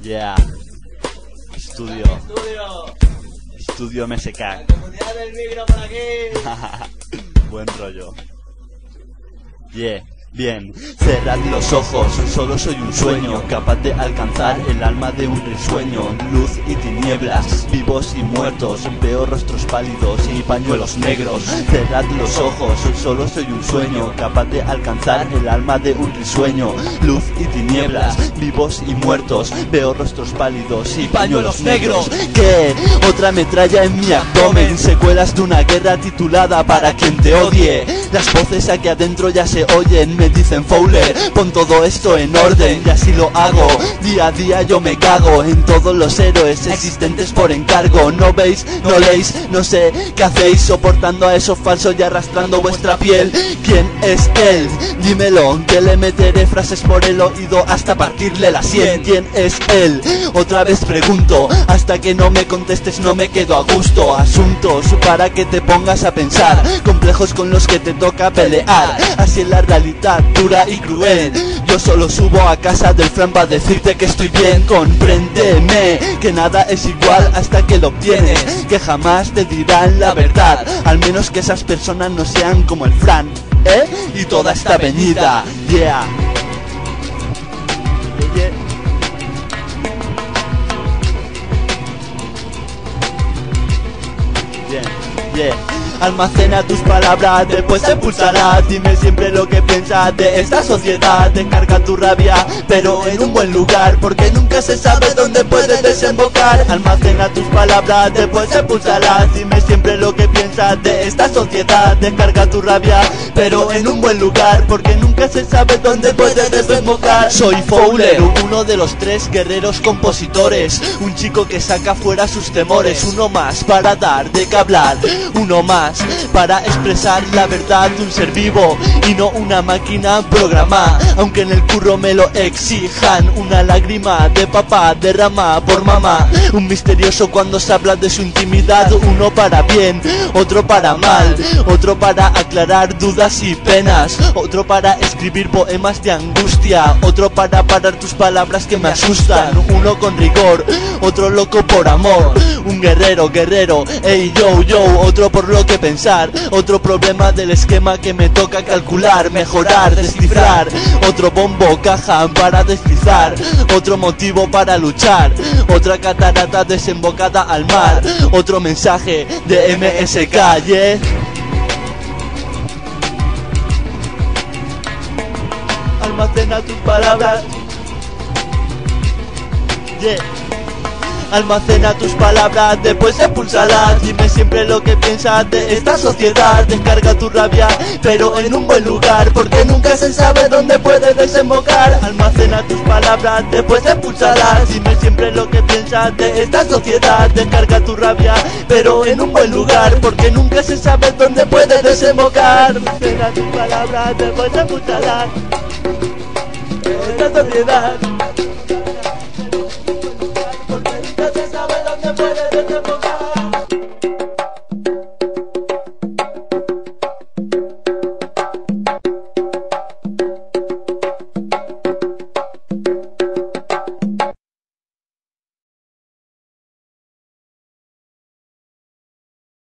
Yeah. Estudio MSK. La comunidad del micro por aquí. Buen rollo. Yeah. Bien, cerrad los ojos, solo soy un sueño, capaz de alcanzar el alma de un risueño. Luz y tinieblas, vivos y muertos, veo rostros pálidos y pañuelos negros. Cerrad los ojos, solo soy un sueño, capaz de alcanzar el alma de un risueño. Luz y tinieblas, vivos y muertos, veo rostros pálidos y pañuelos negros. ¿Qué? Otra metralla en mi abdomen, secuelas de una guerra titulada Para quien te odie. Las voces aquí adentro ya se oyen, me dicen Fowler, pon todo esto en orden, y así lo hago. Día a día yo me cago en todos los héroes existentes por encargo. No veis, no leéis, no sé qué hacéis, soportando a esos falsos y arrastrando vuestra piel. ¿Quién es él? Dímelo, que le meteré frases por el oído hasta partirle la sien. ¿Quién es él? Otra vez pregunto, hasta que no me contestes no me quedo a gusto. Asuntos para que te pongas a pensar, complejos con los que te toca pelear. Así es la realidad, dura y cruel. Yo solo subo a casa del Fran para decirte que estoy bien. Compréndeme, que nada es igual hasta que lo obtienes, que jamás te dirán la verdad, al menos que esas personas no sean como el Fran, y toda esta avenida. Yeah. Yeah. Almacena tus palabras, después te pulsarás. Dime siempre lo que piensas de esta sociedad. Descarga tu rabia, pero en un buen lugar, porque nunca se sabe dónde puedes desembocar. Almacena tus palabras, después te pulsarás. Dime siempre lo que piensas de esta sociedad. Descarga tu rabia, pero en un buen lugar, porque nunca se sabe dónde puedes desembocar. Soy Fowler, uno de los 3 guerreros compositores, un chico que saca fuera sus temores. Uno más para dar de qué hablar, uno más para expresar la verdad de un ser vivo y no una máquina programada, aunque en el curro me lo exijan. Una lágrima de papá derrama por mamá, un misterioso cuando se habla de su intimidad. Uno para bien, otro para mal, otro para aclarar dudas y penas, otro para escribir poemas de angustia, otro para parar tus palabras que me asustan. Uno con rigor, otro loco por amor, un guerrero, ey yo, otro por lo que pensar, otro problema del esquema que me toca calcular, mejorar, descifrar, otro bombo, caja para deslizar, otro motivo para luchar, otra catarata desembocada al mar, otro mensaje de MSK, yeah. Almacena tus palabras, yeah. Almacena tus palabras, después expúlsalas. Dime siempre lo que piensas de esta sociedad. Descarga tu rabia, pero en un buen lugar, porque nunca se sabe dónde puede desembocar. Almacena tus palabras, después expúlsalas. Dime siempre lo que piensas de esta sociedad. Descarga tu rabia, pero en un buen lugar, porque nunca se sabe dónde puede desembocar. Almacena tus palabras, después expúlsalas. Esta sociedad.